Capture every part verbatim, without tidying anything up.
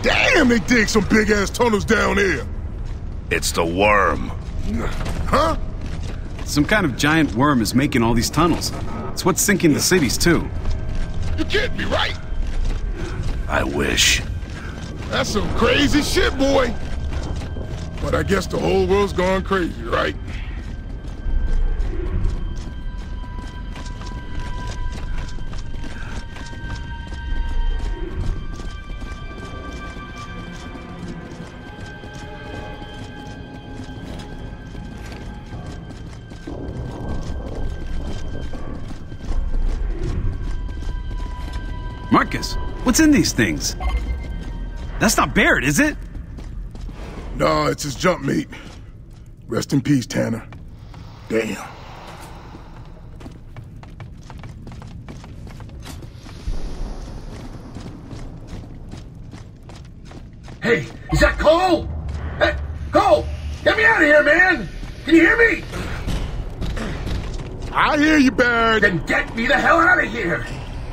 Damn, they dig some big-ass tunnels down there. It's the worm. Huh? Some kind of giant worm is making all these tunnels. It's what's sinking the cities, too. You can't be right. I wish. That's some crazy shit, boy. But I guess the whole world's gone crazy, right? Marcus, what's in these things? That's not Baird, is it? No, it's his jump mate. Rest in peace, Tanner. Damn. Hey, is that Cole? Hey, Cole! Get me out of here, man! Can you hear me? I hear you, Baird. Then get me the hell out of here!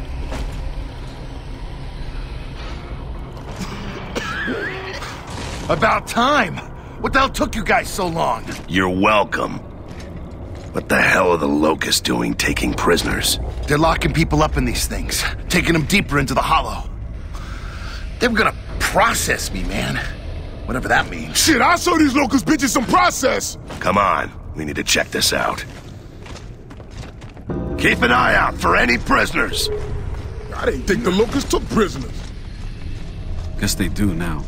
About time! What the hell took you guys so long? You're welcome. What the hell are the Locusts doing taking prisoners? They're locking people up in these things, taking them deeper into the hollow. They were gonna process me, man. Whatever that means. Shit, I saw these locust bitches some process. Come on, we need to check this out. Keep an eye out for any prisoners. I didn't think the locusts took prisoners. Guess they do now.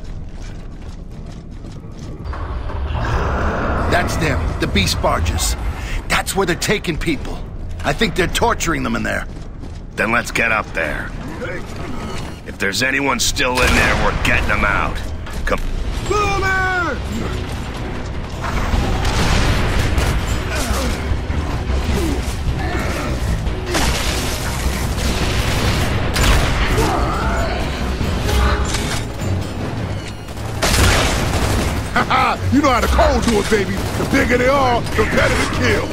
That's them, the beast barges. That's where they're taking people. I think they're torturing them in there. Then let's get up there. If there's anyone still in there, we're getting them out. Come. Bullet! Haha, you know how the cold do it, baby. The bigger they are, the better to kill.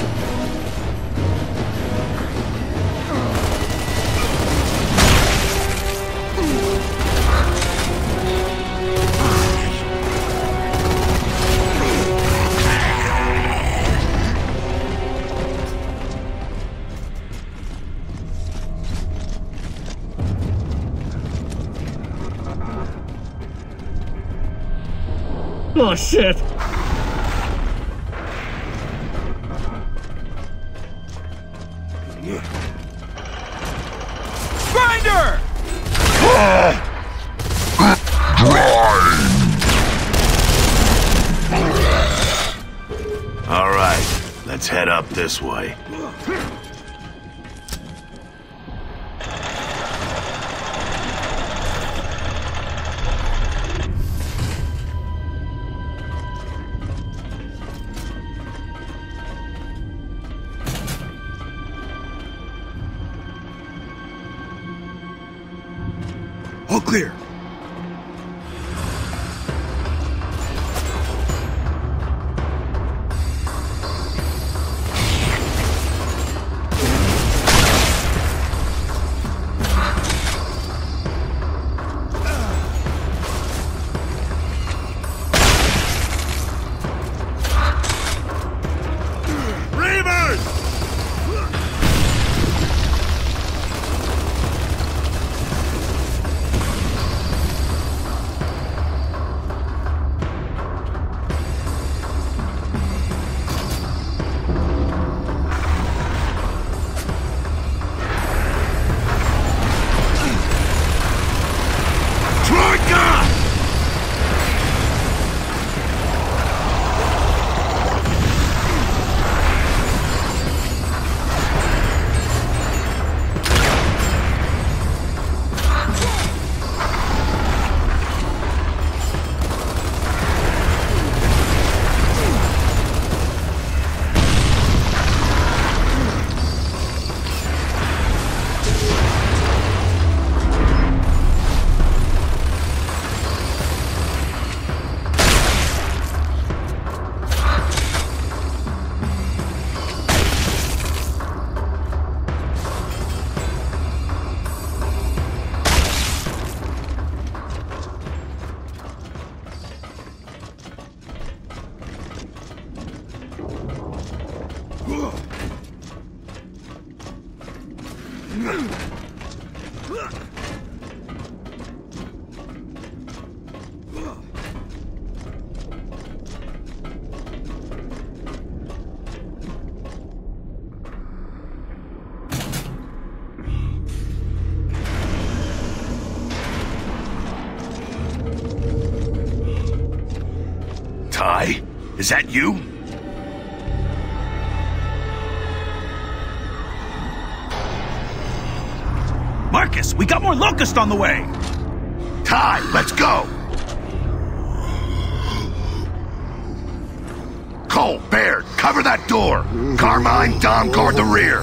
Oh, shit! Grinder! All right, let's head up this way. All clear. Ty, is that you? Marcus, we got more Locust on the way! Ty, let's go! Cole, Baird, cover that door! Carmine, Dom, guard the rear!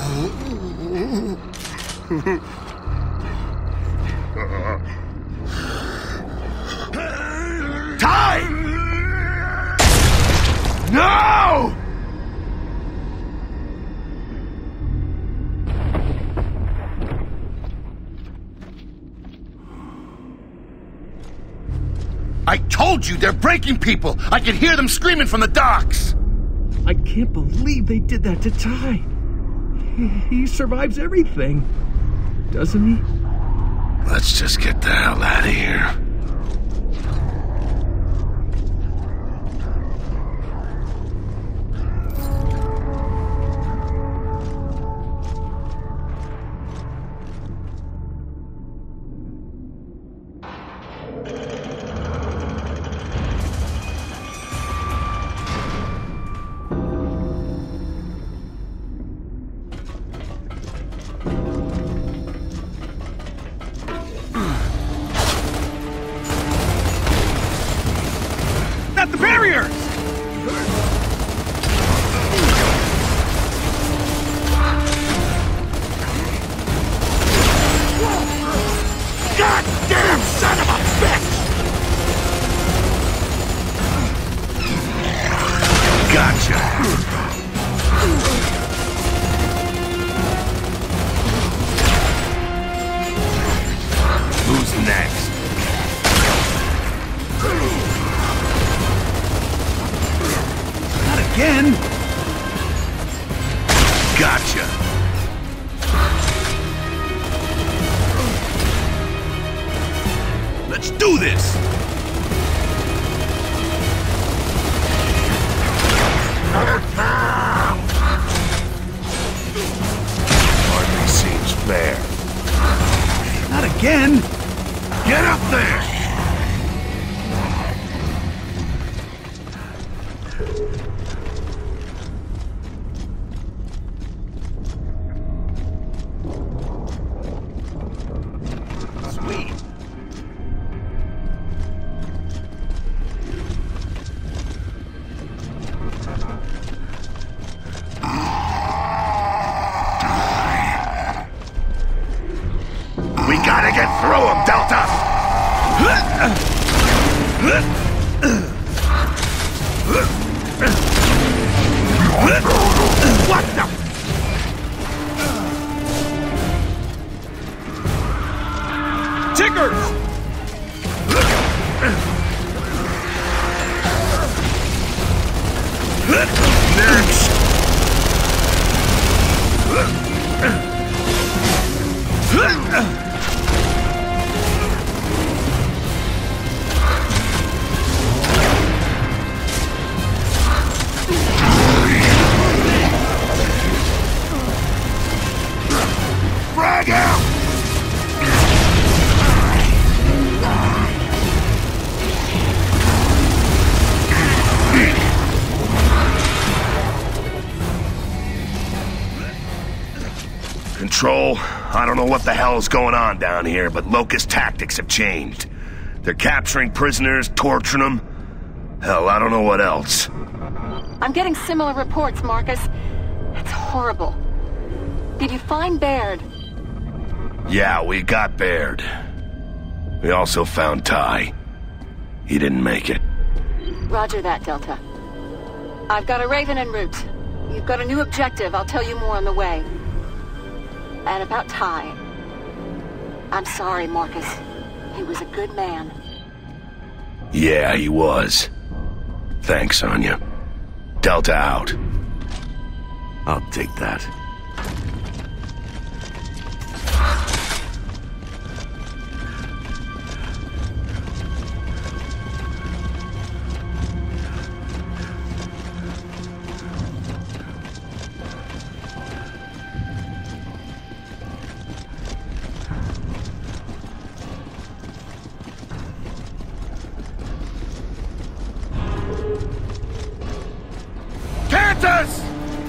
Ty! No! I told you, they're breaking people! I can hear them screaming from the docks! I can't believe they did that to Ty. He, he survives everything, doesn't he? Let's just get the hell out of here. At the barriers! Goddamn son of a bitch! Gotcha. Who's next? Not again! Gotcha. Let's do this! Hardly seems fair. Not again! Get up there! Sweet! We gotta get through him, Delta! What the? Tickers! Next! Frag out! Control, I don't know what the hell is going on down here, but Locust tactics have changed. They're capturing prisoners, torturing them. Hell, I don't know what else. I'm getting similar reports, Marcus. It's horrible. Did you find Baird? Yeah, we got Baird. We also found Ty. He didn't make it. Roger that, Delta. I've got a Raven en route. You've got a new objective. I'll tell you more on the way. And about Ty. I'm sorry, Marcus. He was a good man. Yeah, he was. Thanks, Anya. Delta out. I'll take that. us!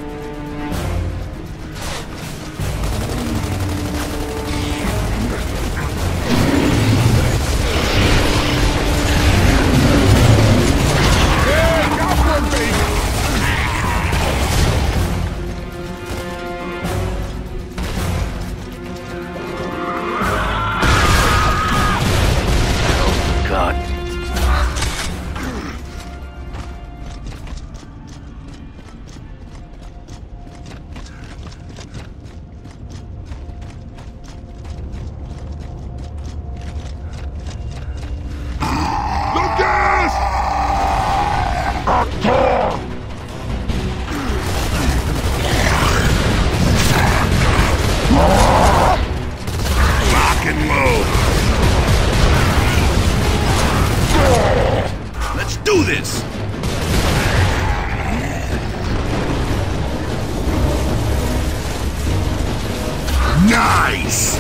Do this! Nice!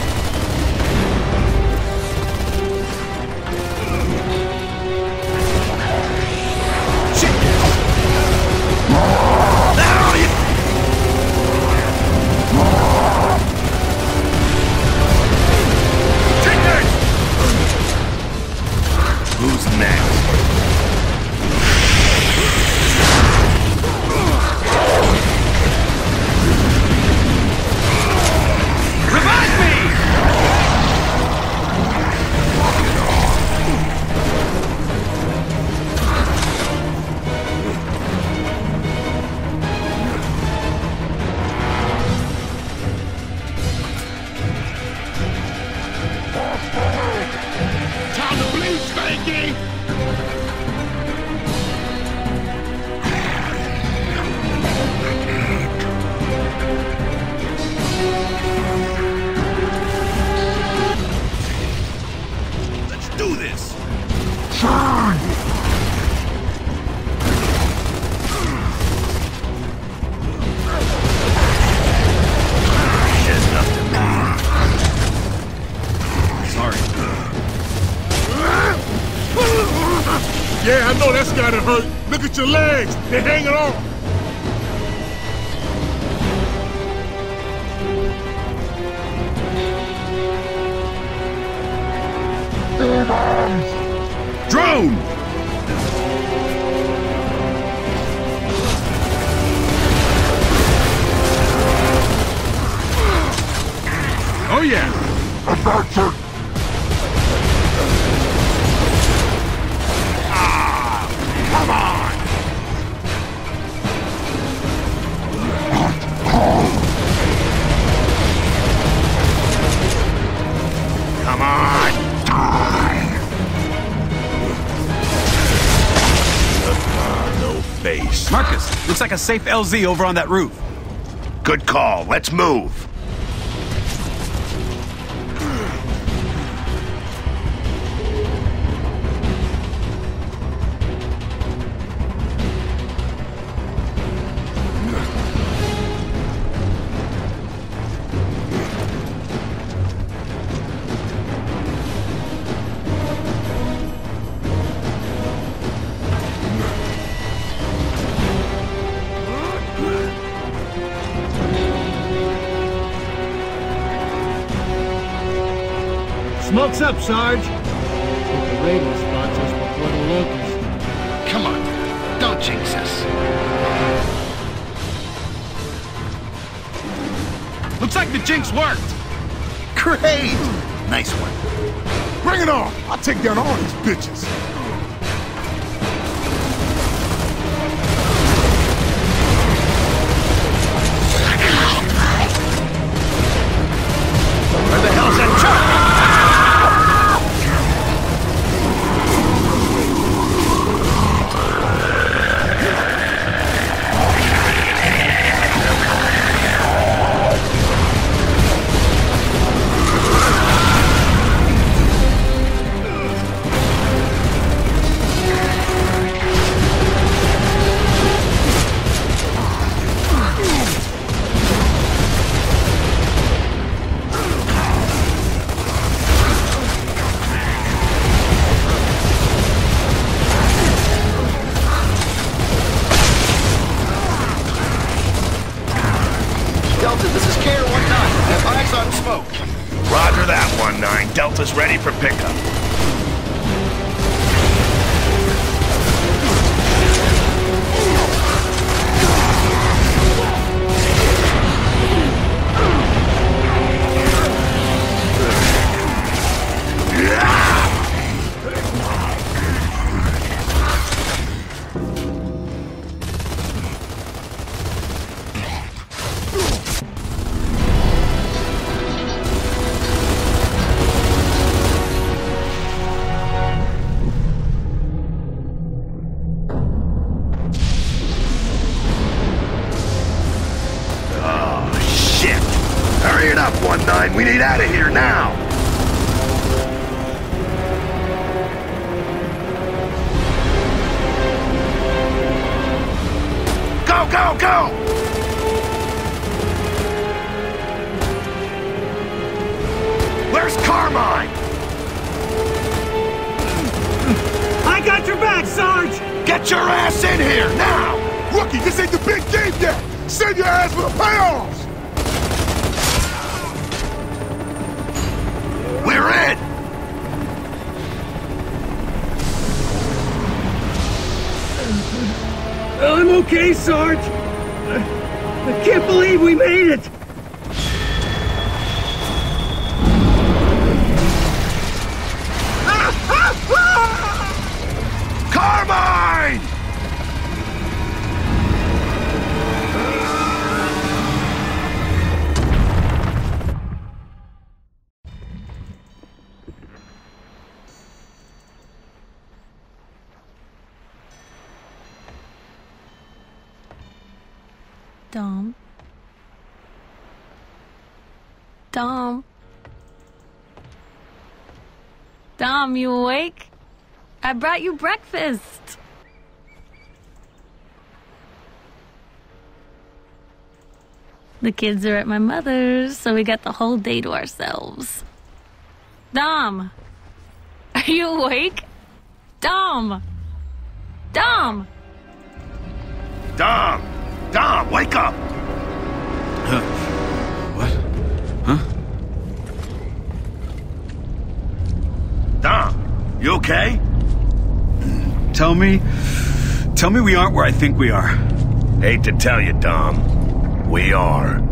Shit! Now you... Take that! Who's next? Do this! There's nothing more. Sorry. Yeah, I know that's gotta hurt. Look at your legs. They're hanging on. Drone! Oh yeah! Ah, come on! Come on! Die! No face. Marcus, looks like a safe L Z over on that roof. Good call. Let's move. Smoke's up, Sarge. Hope the radio spots us before the locusts. Come on, don't jinx us. Looks like the jinx worked. Great! Nice one. Bring it on. I'll take down all these bitches. Where the hell's that truck? Alpha's ready for pickup. We need out of here now! Go, go, go! Where's Carmine? I got your back, Sarge! Get your ass in here, now! Rookie, this ain't the big game yet! Send your ass for the payoffs! We're in! I'm okay, Sarge. I, I can't believe we made it. Carmine! Dom. Dom. Dom, you awake? I brought you breakfast. The kids are at my mother's, so we got the whole day to ourselves. Dom! Are you awake? Dom! Dom! Dom! Dom, wake up! Uh, what? Huh? Dom, you okay? Tell me... Tell me we aren't where I think we are. Hate to tell you, Dom. We are.